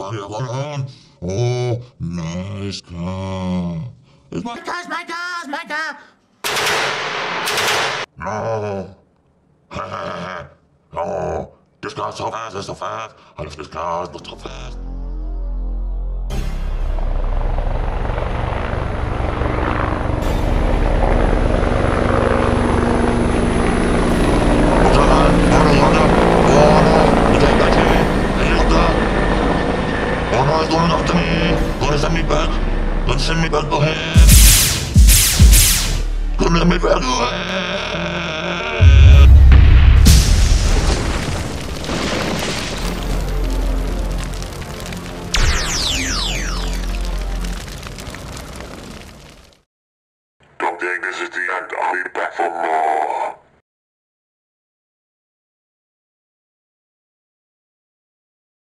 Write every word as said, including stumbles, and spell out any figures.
on. Oh, nice car. It's my car, my car, my car. No. No. This car's so fast, it's so fast. I love this car, it's not so fast. Oh, he's going after me. Gonna send me back. Gonna send me back to him. Gonna send me back to him. Don't think this is the end. I'll be back for more.